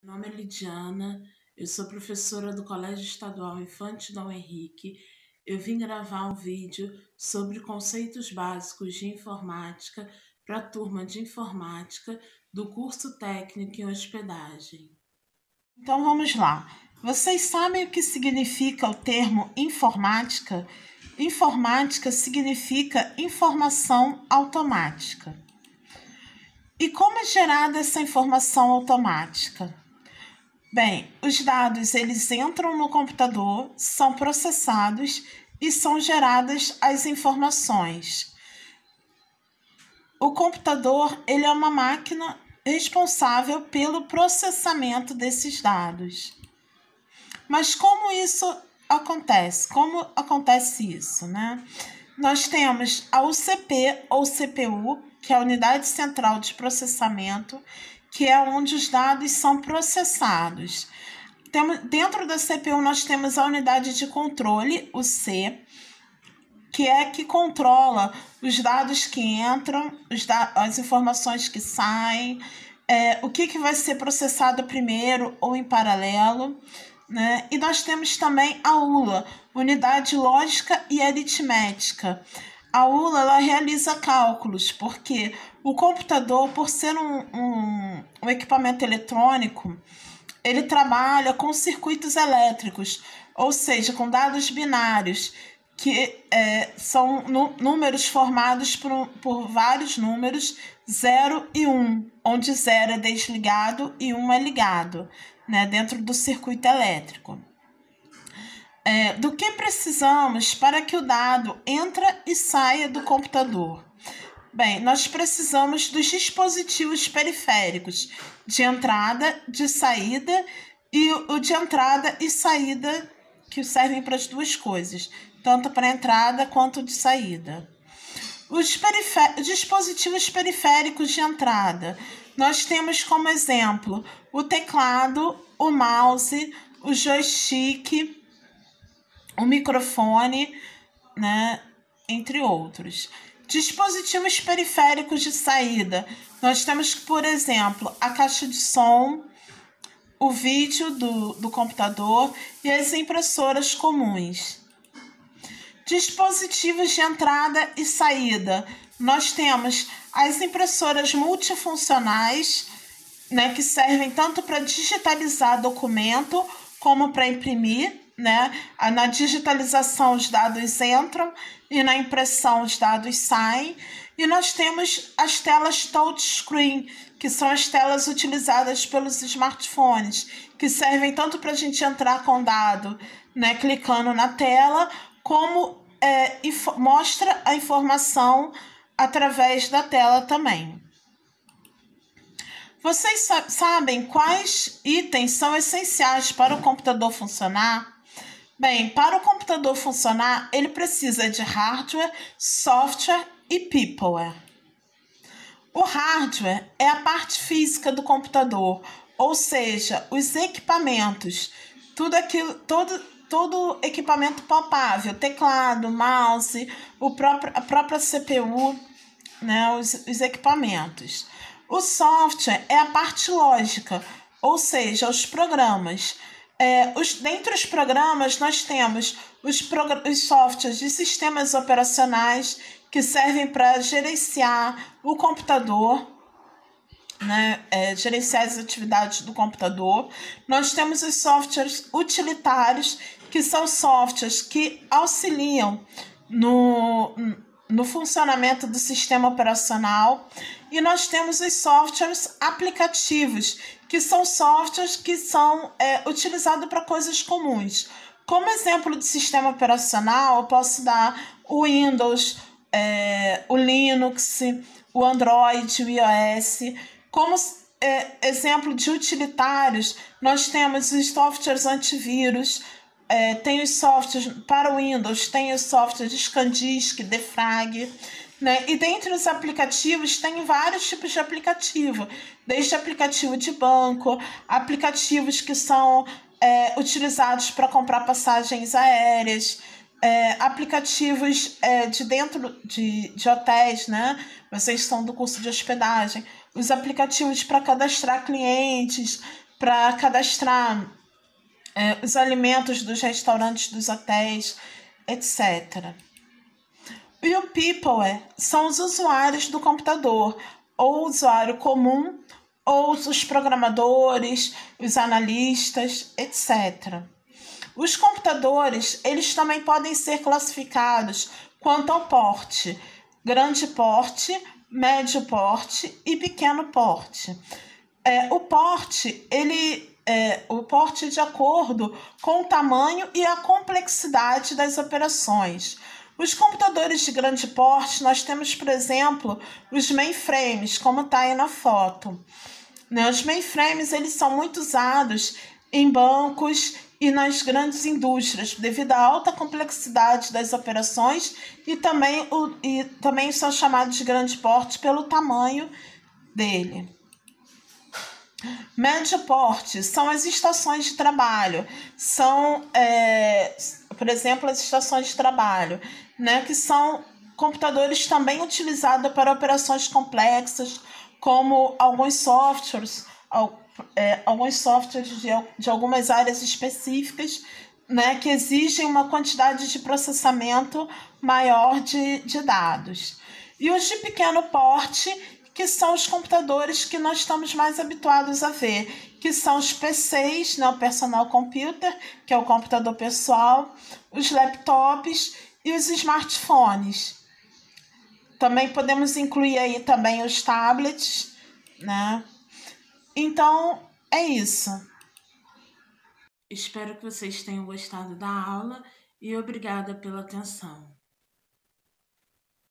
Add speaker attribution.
Speaker 1: Meu nome é Lidiana, eu sou professora do Colégio Estadual Infante Dom Henrique. Eu vim gravar um vídeo sobre conceitos básicos de informática para a turma de informática do curso técnico em hospedagem.
Speaker 2: Então vamos lá. Vocês sabem o que significa o termo informática? Informática significa informação automática. E como é gerada essa informação automática? Bem, os dados eles entram no computador, são processados e são geradas as informações. O computador ele é uma máquina responsável pelo processamento desses dados. Mas como isso acontece? Como acontece isso, né? Nós temos a UCP ou CPU, que é a Unidade Central de Processamento, que é onde os dados são processados. Dentro da CPU nós temos a unidade de controle, o C, que é que controla os dados que entram, as informações que saem, o que vai ser processado primeiro ou em paralelo, né? E nós temos também a ULA, Unidade Lógica e Aritmética. A ULA ela realiza cálculos, porque o computador, por ser um equipamento eletrônico, ele trabalha com circuitos elétricos, ou seja, com dados binários, que são números formados por vários números, 0 e 1, onde 0 é desligado e 1 é ligado, né, dentro do circuito elétrico. Do que precisamos para que o dado entre e saia do computador? Bem, nós precisamos dos dispositivos periféricos de entrada, de saída e o de entrada e saída que servem para as duas coisas, tanto para entrada quanto de saída. Os dispositivos periféricos de entrada, nós temos como exemplo o teclado, o mouse, o joystick, o microfone, né, entre outros. Dispositivos periféricos de saída, nós temos, por exemplo, a caixa de som, o vídeo do computador e as impressoras comuns. Dispositivos de entrada e saída, nós temos as impressoras multifuncionais, né, que servem tanto para digitalizar documento como para imprimir, né? Na digitalização os dados entram e na impressão os dados saem. E nós temos as telas touchscreen, que são as telas utilizadas pelos smartphones, que servem tanto para a gente entrar com dado, né, clicando na tela, como mostra a informação através da tela também. Vocês sabem quais itens são essenciais para o computador funcionar? Bem, para o computador funcionar, ele precisa de hardware, software e peopleware. O hardware é a parte física do computador, ou seja, os equipamentos, todo equipamento palpável, teclado, mouse, a própria CPU, né, os equipamentos. O software é a parte lógica, ou seja, os programas. Dentre os programas, nós temos os softwares de sistemas operacionais que servem para gerenciar o computador, né, gerenciar as atividades do computador. Nós temos os softwares utilitários, que são softwares que auxiliam no funcionamento do sistema operacional, e nós temos os softwares aplicativos, que são softwares que são utilizados para coisas comuns. Como exemplo de sistema operacional, eu posso dar o Windows, o Linux, o Android, o iOS. Como exemplo de utilitários, nós temos os softwares antivírus, tem os softwares para o Windows, tem os softwares de ScanDisk, Defrag, né? E dentre os aplicativos, tem vários tipos de aplicativo, desde aplicativo de banco, aplicativos que são utilizados para comprar passagens aéreas, aplicativos de dentro de hotéis, né? Vocês são do curso de hospedagem, os aplicativos para cadastrar clientes, para cadastrar os alimentos dos restaurantes, dos hotéis, etc. E o people são os usuários do computador, ou o usuário comum, ou os programadores, os analistas, etc. Os computadores, eles também podem ser classificados quanto ao porte: grande porte, médio porte e pequeno porte. O porte, o porte de acordo com o tamanho e a complexidade das operações. Os computadores de grande porte, nós temos, por exemplo, os mainframes, como está aí na foto. Os mainframes, eles são muito usados em bancos e nas grandes indústrias, devido à alta complexidade das operações e também são chamados de grande porte pelo tamanho dele. Médio porte são as estações de trabalho, por exemplo, as estações de trabalho, que são computadores também utilizados para operações complexas, como alguns softwares de algumas áreas específicas, que exigem uma quantidade de processamento maior de dados. E os de pequeno porte, que são os computadores que nós estamos mais habituados a ver, que são os PCs, o personal computer, que é o computador pessoal, os laptops e os smartphones. Também podemos incluir aí também os tablets, Então, é isso.
Speaker 1: Espero que vocês tenham gostado da aula e obrigada pela atenção.